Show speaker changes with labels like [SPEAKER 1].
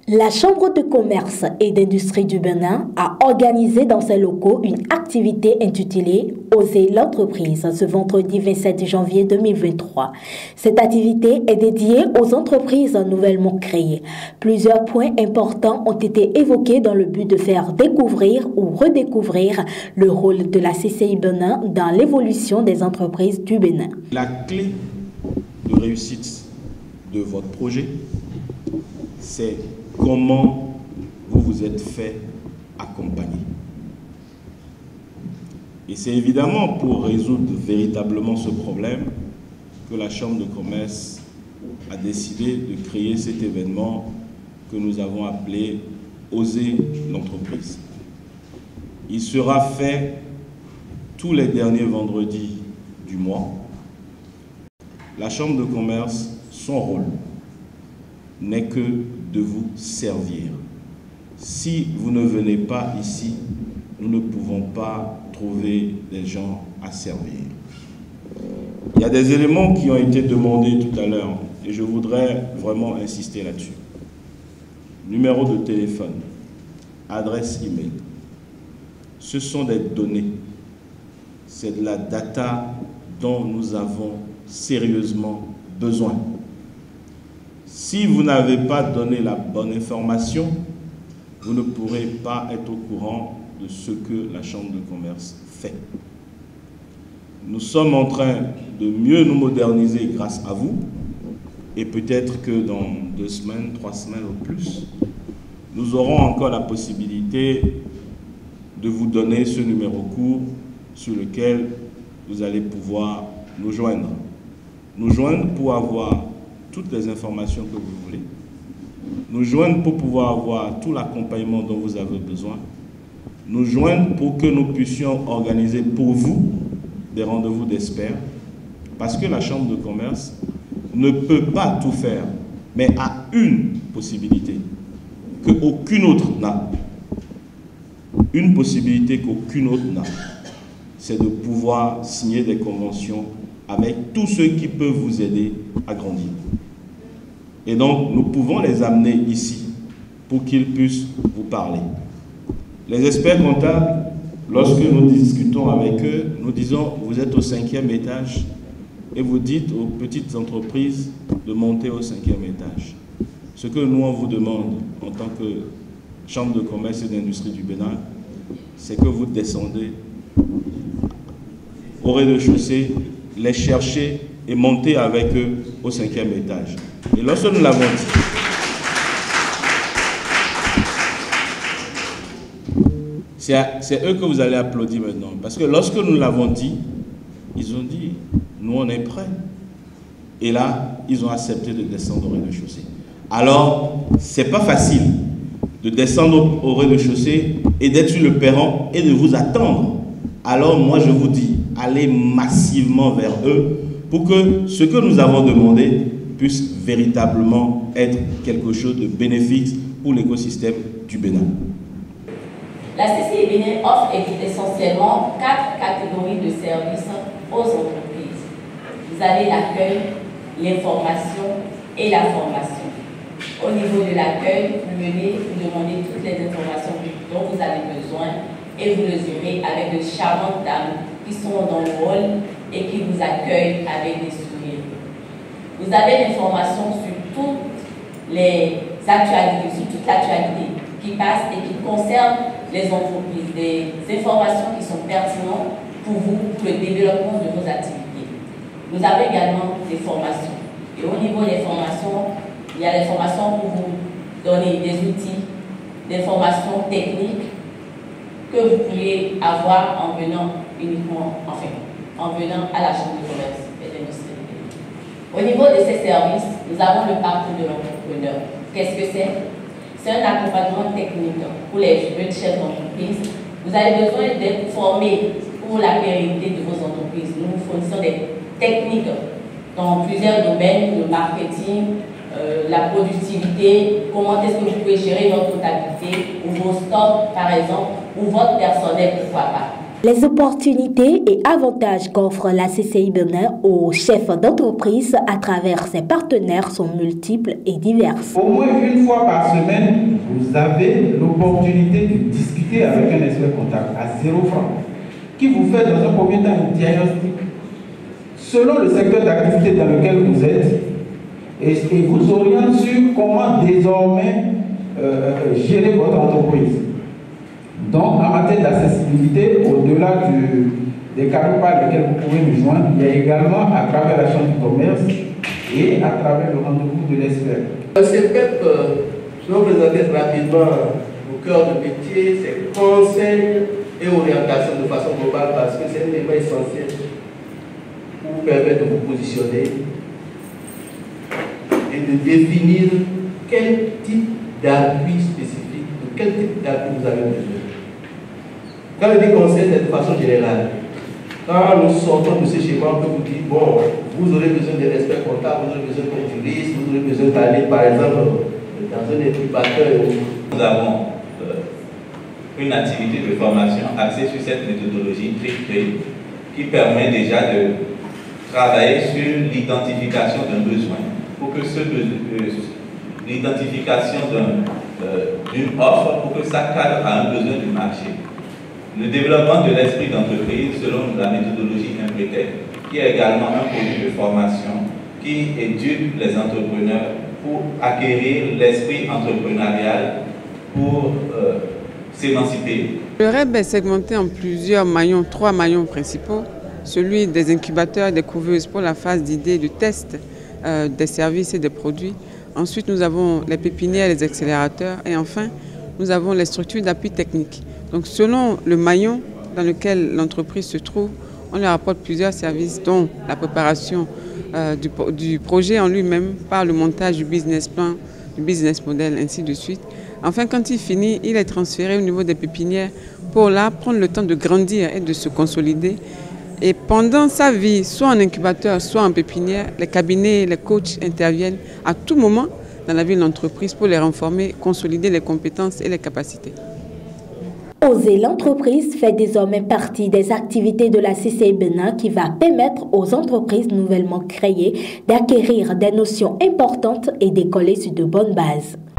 [SPEAKER 1] La Chambre de commerce et d'industrie du Bénin a organisé dans ses locaux une activité intitulée « Oser l'entreprise » ce vendredi 27 janvier 2023. Cette activité est dédiée aux entreprises nouvellement créées. Plusieurs points importants ont été évoqués dans le but de faire découvrir ou redécouvrir le rôle de la CCI Bénin dans l'évolution des entreprises du Bénin.
[SPEAKER 2] La clé de réussite de votre projet, c'est comment vous vous êtes fait accompagner. Et c'est évidemment pour résoudre véritablement ce problème que la Chambre de commerce a décidé de créer cet événement que nous avons appelé « Oser l'entreprise ». Il sera fait tous les derniers vendredis du mois. La Chambre de commerce, son rôle n'est que de vous servir. Si vous ne venez pas ici, nous ne pouvons pas trouver des gens à servir. Il y a des éléments qui ont été demandés tout à l'heure et je voudrais vraiment insister là-dessus. Numéro de téléphone, adresse email. Ce sont des données. C'est de la data dont nous avons sérieusement besoin. Si vous n'avez pas donné la bonne information, vous ne pourrez pas être au courant de ce que la Chambre de commerce fait. Nous sommes en train de mieux nous moderniser grâce à vous et peut-être que dans 2 semaines, 3 semaines ou plus, nous aurons encore la possibilité de vous donner ce numéro court sur lequel vous allez pouvoir nous joindre. Nous joindre pour avoir toutes les informations que vous voulez, nous joindre pour pouvoir avoir tout l'accompagnement dont vous avez besoin, nous joindre pour que nous puissions organiser pour vous des rendez-vous d'experts, parce que la Chambre de commerce ne peut pas tout faire, mais a une possibilité qu'aucune autre n'a. Une possibilité qu'aucune autre n'a, c'est de pouvoir signer des conventions avec tous ceux qui peuvent vous aider à grandir. Et donc, nous pouvons les amener ici pour qu'ils puissent vous parler. Les experts comptables, lorsque nous discutons avec eux, nous disons, vous êtes au 5e étage et vous dites aux petites entreprises de monter au 5e étage. Ce que nous, on vous demande en tant que Chambre de commerce et d'industrie du Bénin, c'est que vous descendez au rez-de-chaussée, les chercher et monter avec eux au 5e étage. Et lorsque nous l'avons dit, c'est eux que vous allez applaudir maintenant. Parce que lorsque nous l'avons dit, ils ont dit, nous on est prêts. Et là, ils ont accepté de descendre au rez-de-chaussée. Alors, c'est pas facile de descendre au rez-de-chaussée et d'être sur le perron et de vous attendre. Alors moi je vous dis, allez massivement vers eux pour que ce que nous avons demandé puisse véritablement être quelque chose de bénéfique pour l'écosystème du Bénin.
[SPEAKER 3] La CCI Bénin offre essentiellement 4 catégories de services aux entreprises. Vous avez l'accueil, l'information et la formation. Au niveau de l'accueil, vous venez vous demander toutes les informations dont vous avez besoin et vous les aurez avec de charmantes dames qui sont dans le hall et qui vous accueillent avec des sourires. Vous avez l'information sur toutes les actualités, sur toute l'actualité qui passe et qui concerne les entreprises, des informations qui sont pertinentes pour vous, pour le développement de vos activités. Nous avons également des formations. Et au niveau des formations, il y a des formations pour vous donner des outils, des formations techniques que vous pourriez avoir en venant uniquement, en venant à la Chambre de commerce et d'industrie. Au niveau de ces services, nous avons le parcours de l'entrepreneur. Qu'est-ce que c'est? C'est un accompagnement technique pour les jeunes chefs d'entreprise. Vous avez besoin d'être formés pour la pérennité de vos entreprises. Nous vous fournissons des techniques dans plusieurs domaines, le marketing, la productivité, comment est-ce que vous pouvez gérer votre comptabilité ou vos stocks par exemple, ou votre personnel, pourquoi pas.
[SPEAKER 1] Les opportunités et avantages qu'offre la CCI Benin aux chefs d'entreprise à travers ses partenaires sont multiples et diverses.
[SPEAKER 4] Au moins une fois par semaine, vous avez l'opportunité de discuter avec un expert comptable à 0 francs, qui vous fait dans un premier temps un diagnostic selon le secteur d'activité dans lequel vous êtes et vous oriente sur comment désormais gérer votre entreprise. Donc, en matière d'accessibilité, au-delà des canaux par lesquels vous pouvez nous joindre, il y a également à travers la Chambre du commerce et à travers le rendez-vous de l'expert.
[SPEAKER 5] CEPEP, je vais présenter rapidement au cœur de métier, ses conseils et orientations de façon globale parce que c'est un élément essentiel pour vous permettre de vous positionner et de définir quel type d'appui spécifique, de quel type d'appui vous avez besoin. Quand je dis conseil, c'est de façon générale. Quand nous sortons de ce schéma, on peut vous dire, bon, vous aurez besoin d'un expert comptable, vous aurez besoin d'un juriste, vous aurez besoin d'aller, par exemple, dans un incubateur.
[SPEAKER 6] Nous avons une activité de formation axée sur cette méthodologie TRIC qui permet déjà de travailler sur l'identification d'un besoin pour que l'identification d'une offre pour que ça cadre à un besoin du marché. Le développement de l'esprit d'entreprise selon la méthodologie Impretec, qui est également un produit de formation qui éduque les entrepreneurs pour acquérir l'esprit entrepreneurial pour s'émanciper.
[SPEAKER 7] Le REB est segmenté en plusieurs maillons, 3 maillons principaux. Celui des incubateurs et des couveuses pour la phase d'idée, de test des services et des produits. Ensuite, nous avons les pépinières, les accélérateurs et enfin, nous avons les structures d'appui technique. Donc, selon le maillon dans lequel l'entreprise se trouve, on leur apporte plusieurs services, dont la préparation du projet en lui-même par le montage du business plan, du business model, ainsi de suite. Enfin, quand il finit, il est transféré au niveau des pépinières pour là prendre le temps de grandir et de se consolider. Et pendant sa vie, soit en incubateur, soit en pépinière, les cabinets, les coachs interviennent à tout moment dans la vie de l'entreprise pour les renformer, consolider les compétences et les capacités.
[SPEAKER 1] Oser l'entreprise fait désormais partie des activités de la CCI Benin qui va permettre aux entreprises nouvellement créées d'acquérir des notions importantes et d'écoler sur de bonnes bases.